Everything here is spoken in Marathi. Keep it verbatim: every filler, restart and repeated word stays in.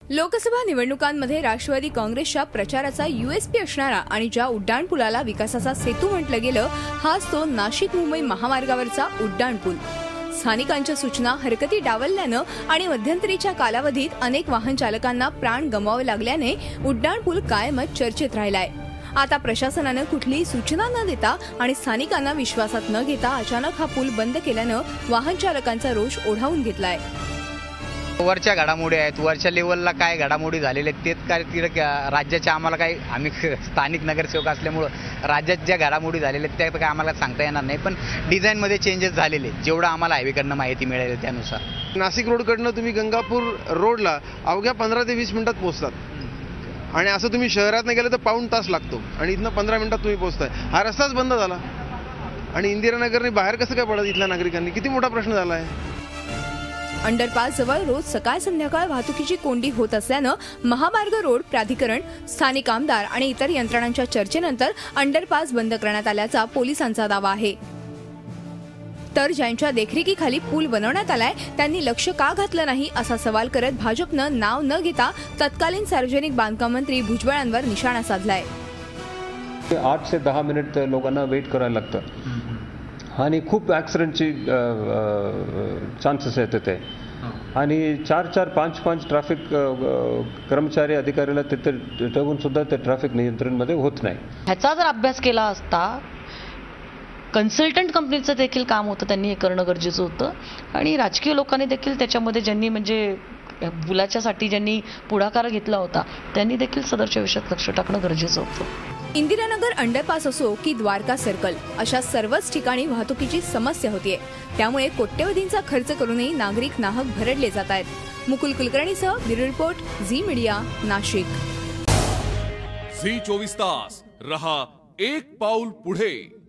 लोकसभा निवडणुकांमध्ये राष्ट्रवादी काँग्रेसच्या प्रचाराचा यूएसपी असणारा आणि ज्या उड्डाणपुलाला विकासाचा सेतू म्हटलं गेलं हाच तो नाशिक मुंबई महामार्गावरचा उड्डाणपूल। स्थानिकांच्या सूचना हरकती डावलल्यानं आणि मध्यंतरीच्या कालावधीत अनेक वाहन चालकांना प्राण गमवावे लागल्याने उड्डाणपूल कायमच चर्चेत राहिलाय। आता प्रशासनानं कुठलीही सूचना न देता आणि स्थानिकांना विश्वासात न घेता अचानक हा पूल बंद केल्यानं वाहन चालकांचा रोष ओढावून घेतलाय। वरच्या घडामोडी आहेत, वरच्या लेवलला काय घडामोडी झालेल्या आहेत तेच काय तिकडे राज्याच्या आम्हाला काही आम्ही स्थानिक नगरसेवक असल्यामुळं राज्यात ज्या घडामोडी झालेल्या आहेत त्या काय आम्हाला सांगता येणार नाही, पण डिझाईनमध्ये चेंजेस झालेले जेवढं आम्हाला हायवेकडनं माहिती मिळाली त्यानुसार। नाशिक रोडकडनं तुम्ही गंगापूर रोडला अवघ्या पंधरा ते वीस मिनिटात पोहोचतात आणि असं तुम्ही शहरात गेलं तर पाऊण तास लागतो आणि इथनं पंधरा मिनिटात तुम्ही पोहोचताय। हा रस्ताच बंद झाला आणि इंदिरानगरने बाहेर कसं काय पडत इथल्या नागरिकांनी, किती मोठा प्रश्न झाला आहे। अंडरपास जवळ रोज सकाळ संध्याकाळ वाहतुकीची कोंडी होत असल्यानं महामार्ग रोड प्राधिकरण, स्थानिक आमदार आणि इतर यंत्रणांच्या चर्चेनंतर अंडरपास बंद करण्यात आल्याचा पोलिसांचा दावा आहे। तर ज्यांच्या देखरेखीखाली पूल बनवण्यात आलाय त्यांनी लक्ष का घातलं नाही असा सवाल करत भाजपनं नाव न घेता तत्कालीन सार्वजनिक बांधकाम मंत्री भुजबळांवर निशाणा साधलाय। आठ ते दहा मिनिट लोकांना वेट करायला लागतं आणि खूप ॲक्सिडेंटची चान्सेस आहेत ते आणि चार चार पाच पाच ट्रॅफिक कर्मचारी अधिकाऱ्याला तिथे ठेवून सुद्धा ते ट्रॅफिक नियंत्रणमध्ये होत नाही। ह्याचा जर अभ्यास केला असता कन्सल्टंट कंपनीचं देखील काम होतं, त्यांनी हे करणं गरजेचं होतं आणि राजकीय लोकांनी देखील त्याच्यामध्ये ज्यांनी म्हणजे पुलाच्यासाठी ज्यांनी पुढाकार घेतला होता त्यांनी देखील सदरच्या विषयात लक्ष टाकणं गरजेचं होतं। इंदिरानगर अंडरपास असो की द्वारका सर्कल अशा सर्वच ठिकाणी वाहतुकीची समस्या होतीये, त्यामुळे कोट्यवधींचा खर्च करूनही नागरिक नाहक भरडले जात आहेत। मुकुल कुलकर्णीसह bureau report, Zee Media, Nashik. Zee चोवीस तास रहा एक पाऊल पुढे।